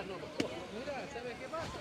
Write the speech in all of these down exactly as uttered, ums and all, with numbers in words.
no. Mira, ¿sabes qué pasa?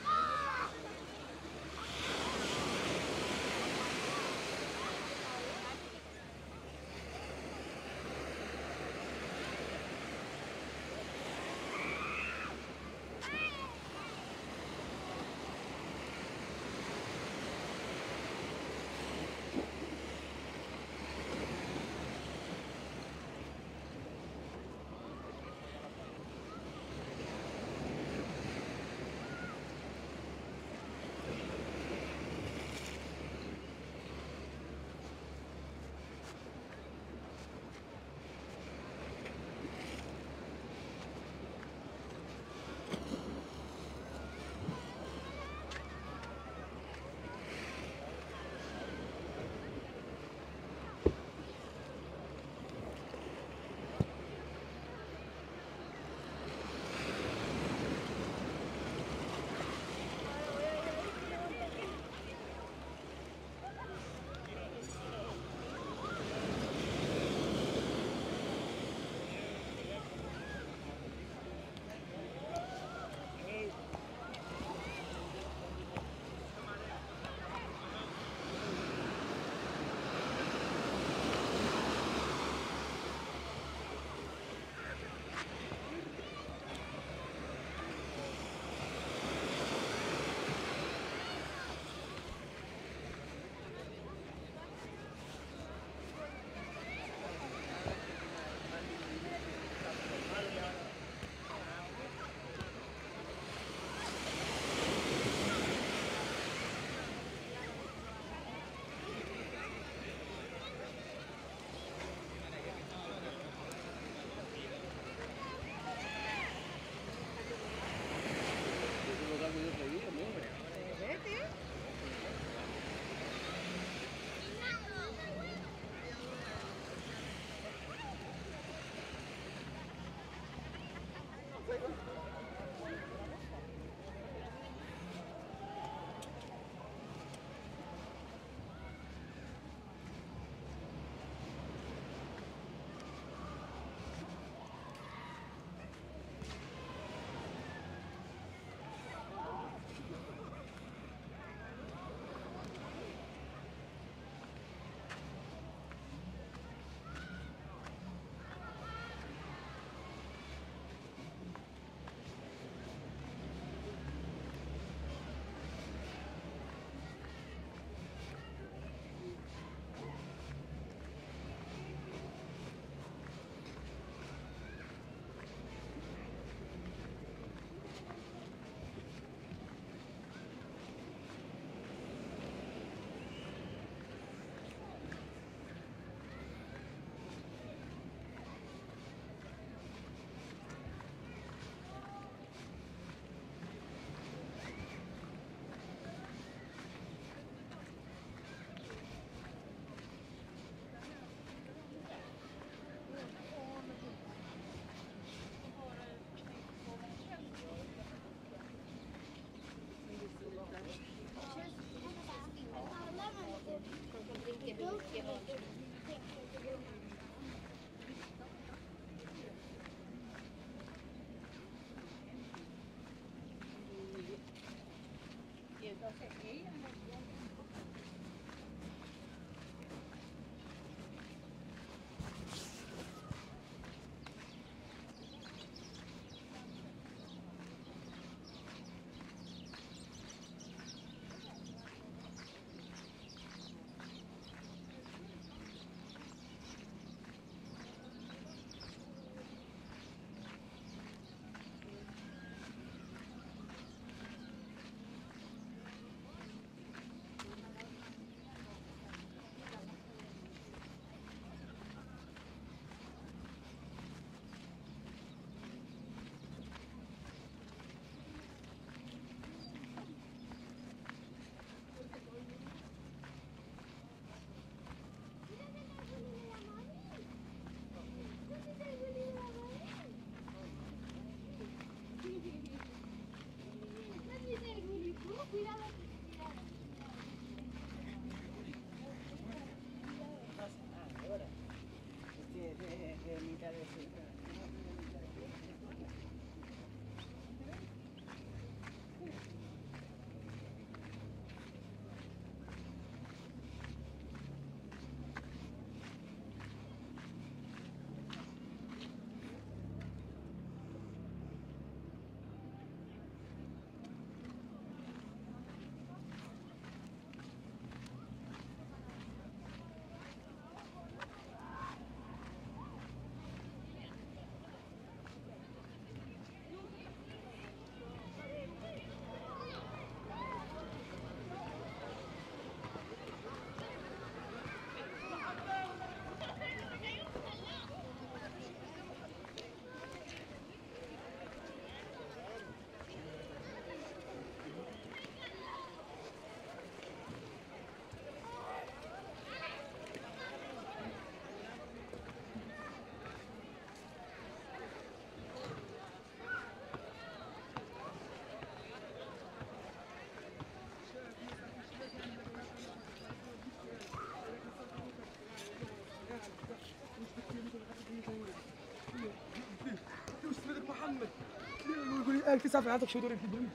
هل تسعة في حياتك شو دور الكبير؟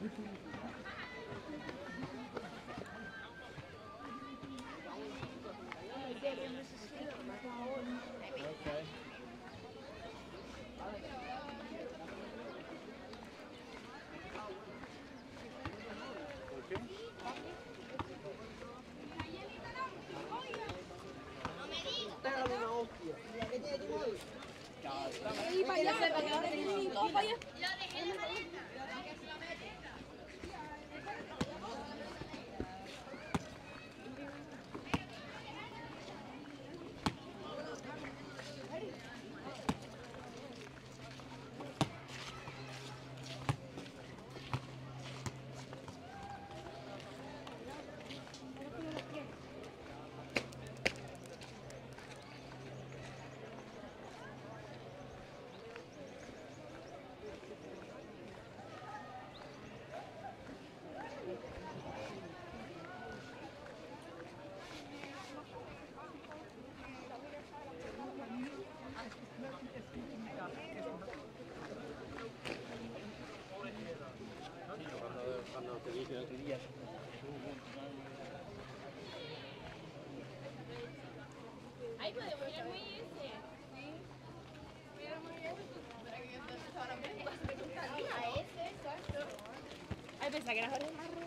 Okay. Pégale una hostia. ¿Qué tiene tu móvil? Y para allá, para que no te queden todo para allá. Cuando, cuando te dije el otro día. Ahí podemos ir al muelle ese. Sí. Mira el muelle ese. Para que entonces ahora mismo se me gusta a ese, exacto. Ay, pensaba que era Jorge Marro.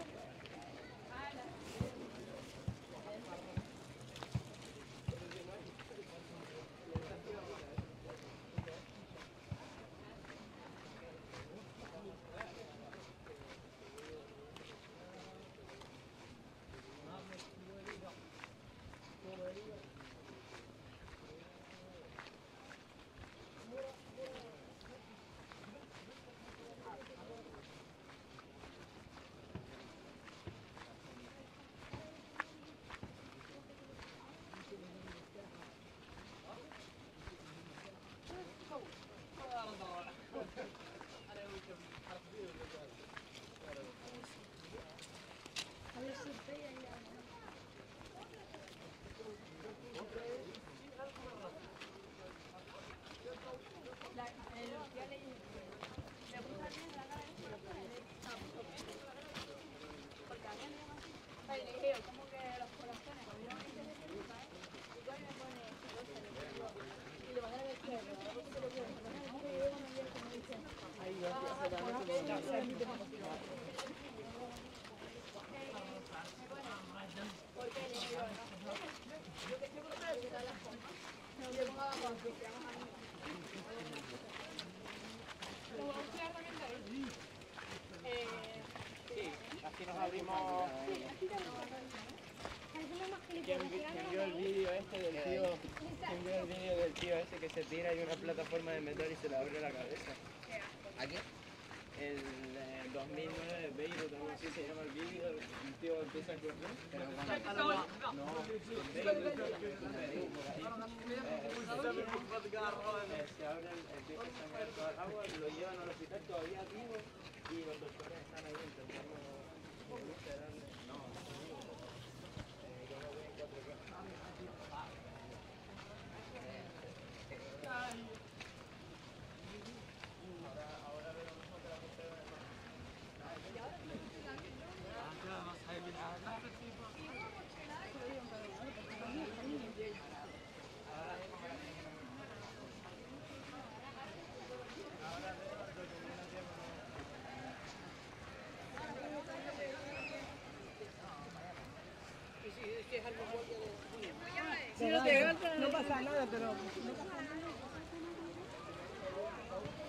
Como que los corazones, cuando yo me hice ese grupo, y cuando me pone y le van a ver que lo que Ahí va, se da mucho porque le digo, yo que estoy por fuera de todas las cosas. Yo pongo abajo, que quedamos ahí. ¿Lo vamos a estudiar también de ahí? Eh... Sí, así nos abrimos. ¿Quién, quién vio el vídeo este del tío? ¿Quién vio el vídeo del tío ese que se tira y una plataforma de metal y se le abre la cabeza? ¿Aquí? El eh, dos mil nueve de Beirut, algo así se llama el vídeo. El tío empieza a correr. Pero con no, en Beirut, en Beirut, por ahí. Eh, se abre, el- empieza a sangrar toda el agua, lo llevan al hospital todavía vivo y los doctores están ahí intentando recuperarle. No, eh, yo me voy en cuatro K. Ahora, ahora veremos otra cosa de Si no te no pasa nada, pero no pasa nada.